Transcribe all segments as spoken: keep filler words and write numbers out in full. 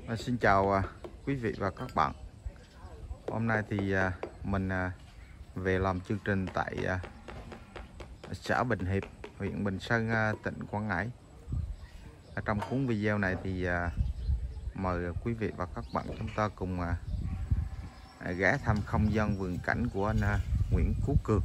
À, xin chào à, quý vị và các bạn. Hôm nay thì à, mình à, về làm chương trình tại à, xã Bình Hiệp, huyện Bình Sơn, à, tỉnh Quảng Ngãi. Ở trong cuốn video này thì à, mời quý vị và các bạn chúng ta cùng à, ghé thăm không gian vườn cảnh của anh à, Nguyễn Phú Cường,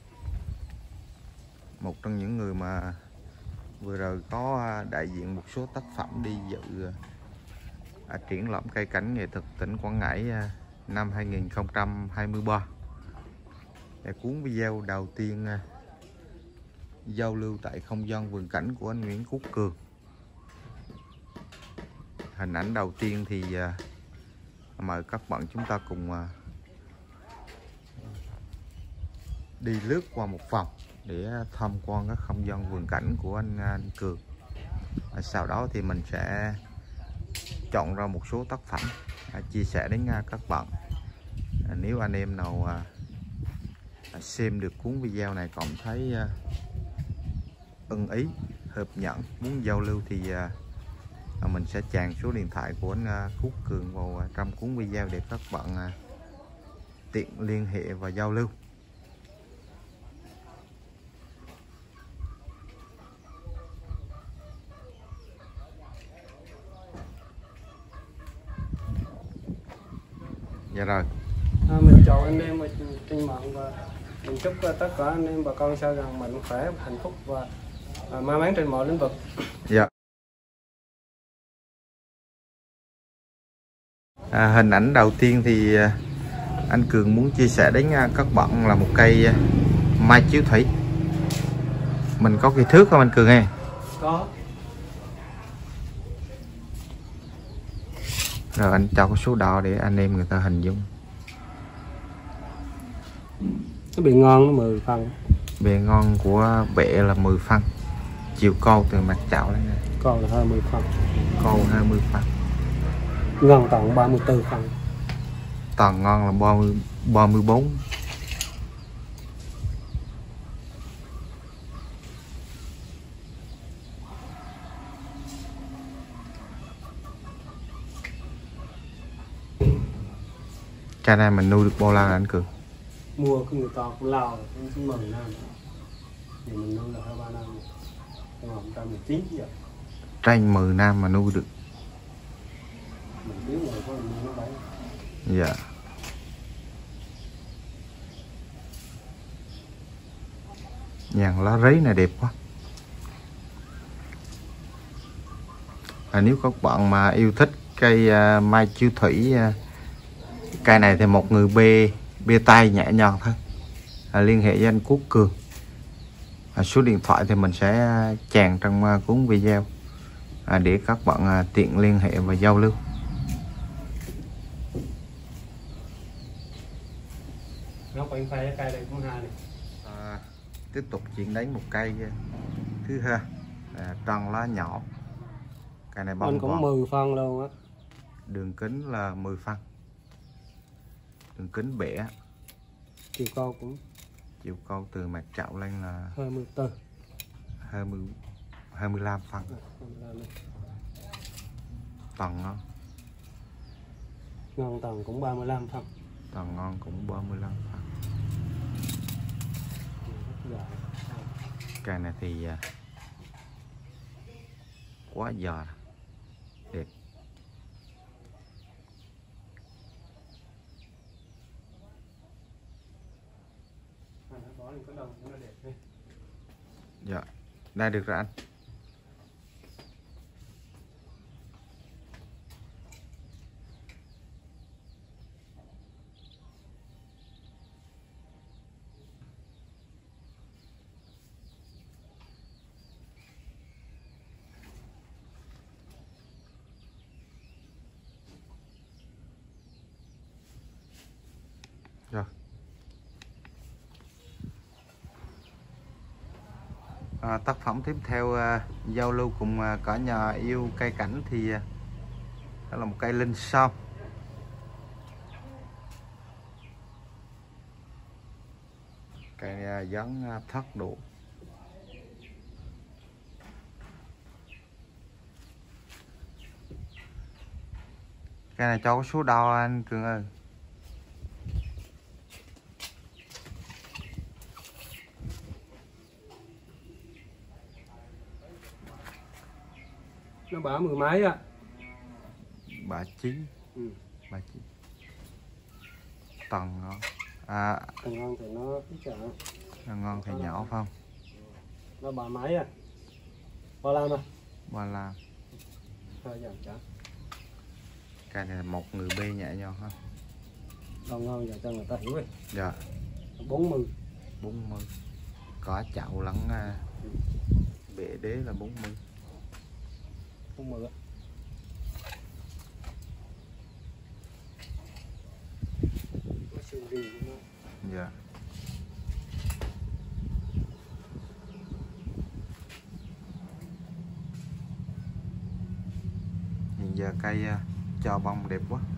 một trong những người mà vừa rồi có à, đại diện một số tác phẩm đi dự à, triển lãm cây cảnh nghệ thuật tỉnh Quảng Ngãi à, năm hai nghìn không trăm hai mươi ba. Để cuốn video đầu tiên à, giao lưu tại không gian vườn cảnh của anh Nguyễn Phú Cường. Hình ảnh đầu tiên thì à, mời các bạn chúng ta cùng à, đi lướt qua một vòng để tham quan các không gian vườn cảnh của anh, anh Cường. À, sau đó thì mình sẽ chọn ra một số tác phẩm à, chia sẻ đến à, các bạn. À, nếu anh em nào à, xem được cuốn video này cảm thấy à, ưng ý, hợp nhận, muốn giao lưu thì à, mình sẽ chèn số điện thoại của anh à, Phú Cường vào à, trong cuốn video để các bạn à, tiện liên hệ và giao lưu. Dạ rồi. À, mình chào anh em ở trên mạng và mình chúc tất cả anh em bà con sao rằng mạnh khỏe, hạnh phúc và à, may mắn trên mọi lĩnh vực. Dạ. À, hình ảnh đầu tiên thì à, anh Cường muốn chia sẻ đến à, các bạn là một cây à, mai chiếu thủy. Mình có cây thước không anh Cường ơi? Có. Rồi anh cho có số đo để anh em người ta hình dung. Cái bề ngon nó mười phân. Bề ngon của bệ là mười phân. Chiều cao từ mặt chảo lên này. Còn là hai mươi phân. Cao hai mươi phân. Ngon tận ba mươi tư phân. Toàn ngon là ba mươi, ba mươi bốn. Cái này mình nuôi được bao lâu anh Cường? Mua cái người ta cũng lao cũng mười năm. Thì mình nuôi là hai ba năm. Năm một trăm mười chín giờ. Trên mười năm mà nuôi được. Mình biết rồi có mình nuôi nó bảy. Dạ. Dàn lá rấy này đẹp quá. À, nếu các bạn mà yêu thích cây uh, mai chiếu thủy, uh, cây này thì một người bê bê tay nhẹ nhàng thôi, à, liên hệ với anh Quốc Cường. À, số điện thoại thì mình sẽ chèn trong uh, cuốn video à, để các bạn uh, tiện liên hệ và giao lưu. Nó còn phải cây này cũng hai này. À, tiếp tục chuyển đến một cây uh, thứ hai, à, tròn lá nhỏ. Cây này bông Mình cũng mười phân luôn á. Đường kính là mười phân. Đường kính bể. Chiều cao cũng Chiều cao từ mặt chảo lên là hai mươi tư. hai mươi, hai mươi lăm phân. Tầng ngon. Ngon tầng cũng ba mươi lăm phân. Tầng ngon cũng ba mươi lăm phân. Cây này thì quá già, đẹp. Dạ, đây được rồi anh. Rồi. À, tác phẩm tiếp theo à, giao lưu cùng à, cả nhà yêu cây cảnh thì à, đó là một cây linh song. Cây à, dáng à, thất độ. Cái này cho có số đo anh Cường ơi. Nó bả mười mấy á. Bả chín. Ừ. Bả chín. Tầng ngon. À, Tầng ngon thì nó ít chả. ngon thì nhỏ phải không? Nó bả mấy à. Bao la mà. Ba la. Thôi giảm chả. Cái này là một người bê nhẹ nhàng ha. Còn ngon giờ cho người ta hiểu đi. Dạ. bốn mươi. bốn mươi. Có chậu lẫn uh, bệ đế là bốn mươi. bốn mươi á. Có xương riêng của nó. Dạ. Hiện giờ cây uh, cho bông đẹp quá.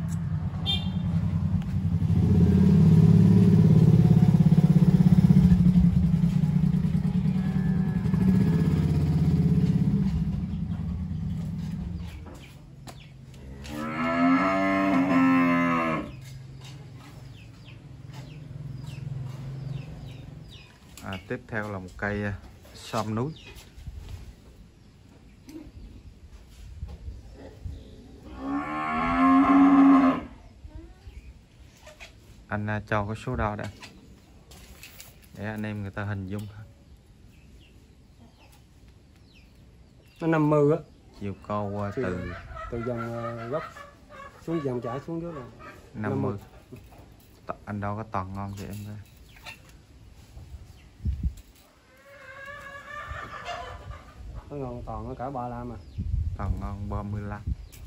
À, tiếp theo là một cây uh, som núi. Anh uh, cho cái số đo đã để anh em người ta hình dung thôi. Nó năm mươi á. Chiều cao uh, từ từ dòng uh, gốc xuống dòng chảy xuống dưới là năm mươi. Anh đâu có toàn ngon thì em thôi. Nó ngon toàn nó cả ba la mà. Toàn ngon ba mươi lăm.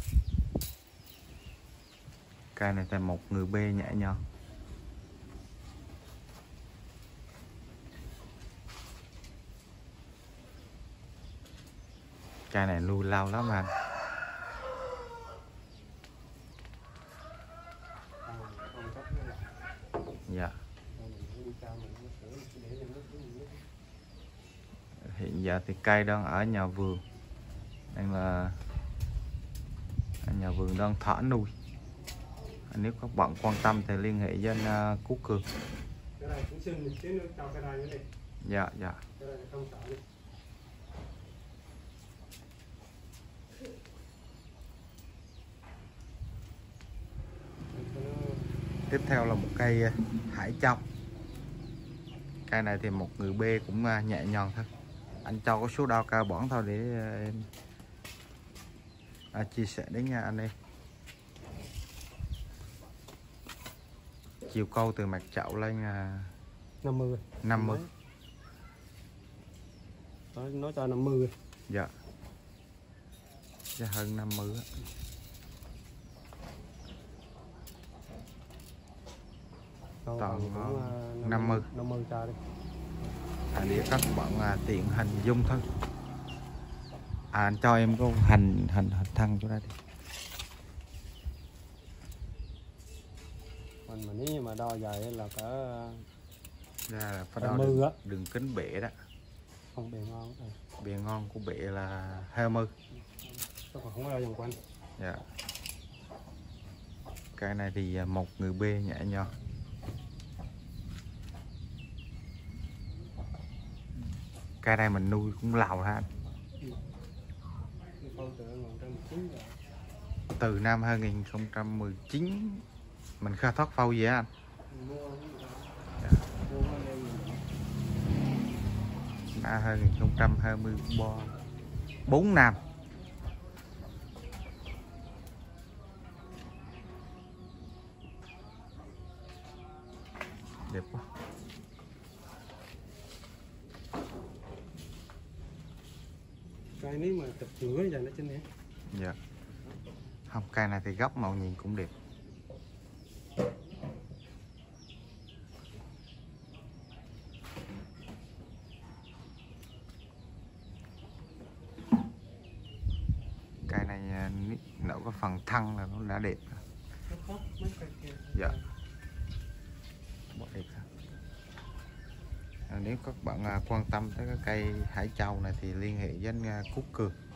Cây này là một người bê nhẹ nhàng. Cây này nuôi lâu lắm anh. Dạ. Hiện giờ thì cây đang ở nhà vườn, đang là nhà vườn đang thả nuôi. Nếu các bạn quan tâm thì liên hệ với anh uh, Cú Cường. Cái này cũng xin xíu nữa cho cái này nữa đi. Dạ dạ. Cái này không sợ đi. Tiếp theo là một cây uh, hải châu. Cây này thì một người bê cũng uh, nhẹ nhàng thôi. Anh cho có số đo cao bỏng thôi để uh, em uh, chia sẻ đến nha anh em. Chiều câu từ mặt chậu lên uh, năm mươi. năm mươi. Nói, nói cho năm mươi. Dạ. Dạ hơn năm mươi á. Toàn uh, năm mươi. năm mươi cho đi. À, để các bạn uh, tiện hình dung thôi. À, anh cho em có hành hành hành thăng cho ra đi. Mình mà nếu như mà đo dài là cả Ra là phải đo hai mươi á. Đường kính bể đó. Không bề ngon. À. Bề ngon của bể là hai mươi. Chắc còn không có đo vòng quanh. Dạ. Cái này thì một người bê nhẹ nhàng. Cái này mình nuôi cũng lâu ha anh. Từ năm hai nghìn không trăm mười chín mình khai thác phao gì anh? Dạ. Năm hai nghìn không trăm hai mươi ba, bốn năm. Đẹp quá. Cây nếu mà tập chữa giờ nó trên này. Dạ. Không, cây này thì gốc màu nhìn cũng đẹp. Cây này nó có phần thân là nó đã đẹp. Dạ. ਬਹੁਤ đẹp. Nếu các bạn quan tâm tới cái cây hải châu này thì liên hệ với anh Cú Cường.